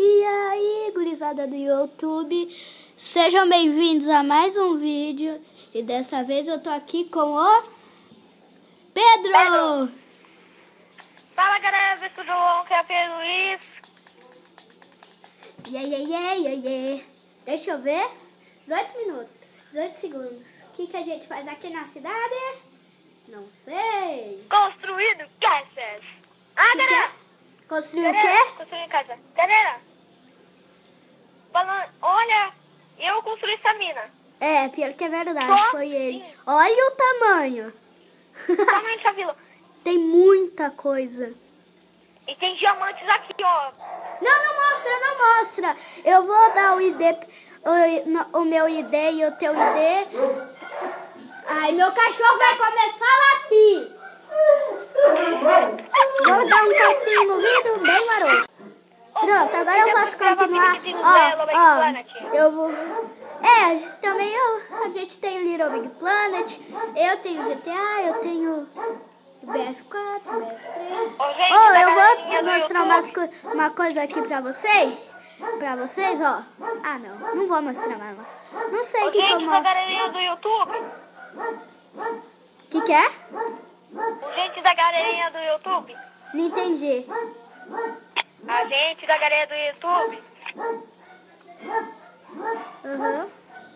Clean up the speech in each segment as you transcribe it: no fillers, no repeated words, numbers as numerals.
E aí, gurizada do YouTube, sejam bem-vindos a mais um vídeo. E dessa vez eu tô aqui com o Pedro! Fala galera, tudo bom? Que é o Pedro Luiz. Yeah. Deixa eu ver. 18 minutos, 18 segundos. O que a gente faz aqui na cidade? Não sei. Construindo casas. Ah, galera! Construir o quê? Construindo casa. Galera, olha, eu construí essa mina. É, pior que é verdade, Só foi ele. sim. Olha o tamanho. Tamanho dessa vila. Tem muita coisa. E tem diamantes aqui, ó. Não mostra. Eu vou dar o ID, o meu ID e o teu ID. Ai, meu cachorro vai começar a latir. Vou dar um tapinha no vidro, bem maroto. Pronto, agora eu posso continuar. Ó, eu vou... a gente tem Little Big Planet, eu tenho GTA, eu tenho BF4, BF3. Eu vou mostrar uma coisa aqui pra vocês. Ó. Ah, não vou mostrar mais. Não sei o que eu Gente da mostro. galerinha do YouTube. O que é? O gente da galerinha do YouTube. Não entendi. A gente da galerinha do YouTube. Uhum.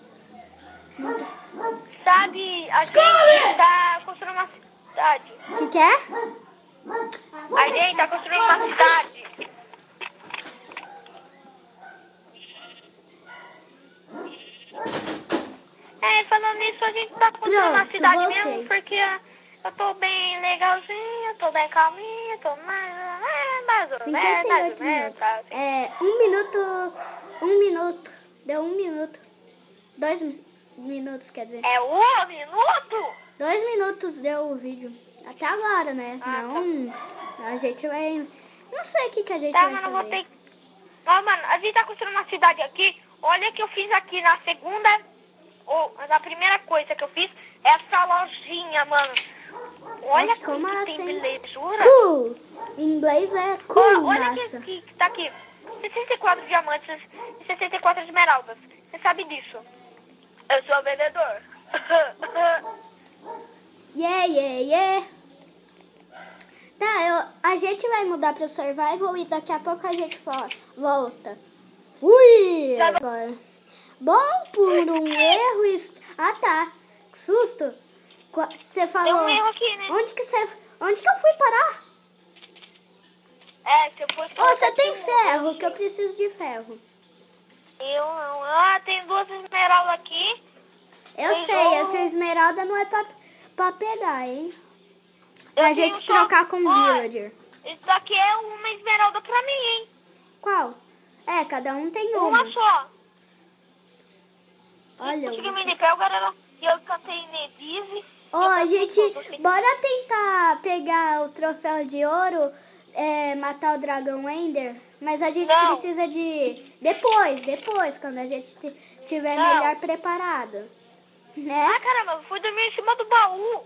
Sabe, a gente tá construindo uma cidade. O que é? A gente tá construindo uma cidade. Falando nisso, a gente tá construindo uma cidade voltei. mesmo, porque eu tô bem legalzinha, tô bem calminha, tô mais ou 58 minutos. Assim. Um minuto. Deu 1 minuto. 2 minutos, quer dizer. É 1 minuto? 2 minutos deu o vídeo. Até agora, né? A gente vai... Não sei o que a gente vai fazer. Vou ter... mano, a gente tá construindo uma cidade aqui. Olha o que eu fiz aqui na segunda... a primeira coisa que eu fiz é essa lojinha, mano. Olha como assim? Tem belezura. Cool. Em inglês é cool, olha massa. que tá aqui. 64 diamantes e 64 esmeraldas. Você sabe disso. Eu sou vendedor. Yeah. Tá, a gente vai mudar pro survival e daqui a pouco a gente volta. Ui! Agora. Bom, por um erro... Ah, tá. Que susto. Você falou... Tem um erro aqui, né? Onde que eu fui parar? Se eu fosse... Você tem ferro, que eu preciso de ferro. Eu não. Tem 2 esmeraldas aqui. Eu sei, essa esmeralda não é pra pegar, hein? Pra gente trocar com o villager. Isso daqui é uma esmeralda pra mim, hein? Qual? Cada um tem uma. Uma só. Olha. Consegui me limpar, galera. E eu cantei Nevise. Bora tentar pegar o troféu de ouro, matar o dragão Ender. Mas a gente precisa de... Depois, quando a gente tiver melhor preparado. Né? Caramba, eu fui dormir em cima do baú.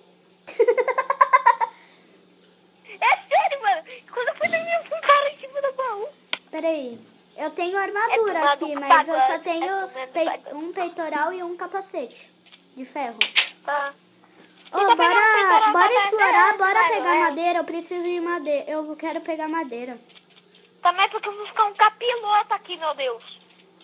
É sério, mano. Quando eu fui dormir, eu fui cara em cima do baú. Peraí. Eu tenho armadura aqui, mas eu só tenho um peitoral e um capacete de ferro. Tá. Bora explorar, bora pegar madeira. Eu preciso de madeira. Eu quero pegar madeira. Também porque eu vou ficar um capiloto aqui, meu Deus.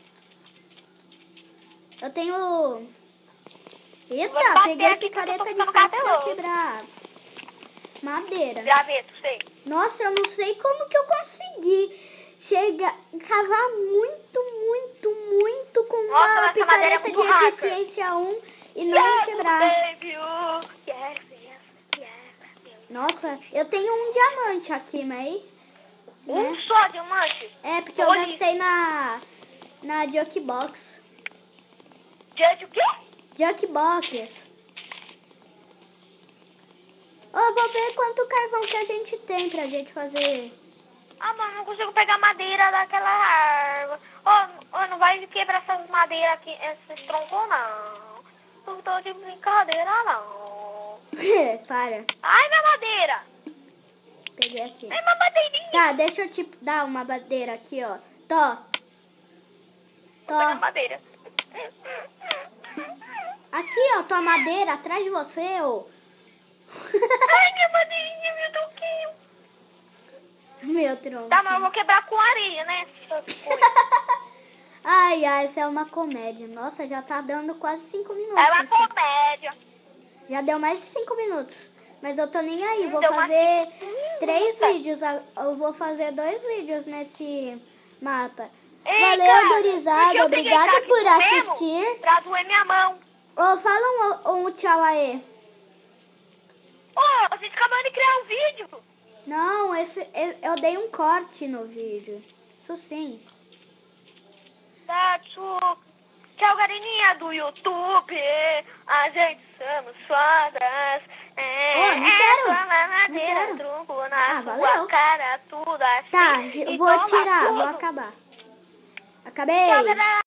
Eu tenho... Eita, peguei a picareta de ferro pra quebrar madeira. Graveto, sei. Nossa, eu não sei como que eu consegui cavar muito com uma picareta de eficiência 1 e não quebrar. Nossa, eu tenho um diamante aqui, mas... Um só diamante? Porque eu gastei na Jukebox. O quê? Jukebox. Vou ver quanto carvão que a gente tem pra gente fazer. Mano, não consigo pegar madeira daquela árvore. Não vai quebrar essas madeiras aqui, esses troncos, não. Não tô de brincadeira, não. Para. Ai, minha madeira. Peguei aqui. Ai, minha madeirinha. Tá, deixa eu te dar uma madeira aqui, ó. Tô pegando madeira. Aqui, ó, tua madeira, atrás de você, ô. Ai, minha madeirinha, meu toquinho. Meu tronco. Tá, mas eu vou quebrar com areia, né? Essas coisas. Ai, essa é uma comédia. Nossa, já tá dando quase 5 minutos. É uma aqui. comédia. Já deu mais de 5 minutos. Mas eu tô nem aí. Vou Deu mais fazer 5 3 minutos. vídeos. Eu vou fazer 2 vídeos nesse mapa. Ei, Valeu, cara, gurizada. porque eu peguei Obrigada taco por mesmo assistir. Pra doer minha mão. Ô, fala um tchau aí. Ô, vocês acabaram de criar um vídeo. Não, eu dei um corte no vídeo. Isso sim. Tchau, galerinha do YouTube. A gente somos fodas. Não quero. Madeira, Não quero. trunco na valeu. sua cara, tudo assim. Tá, e vou toma tirar, tudo. vou acabar. Acabei. Tchau, galera.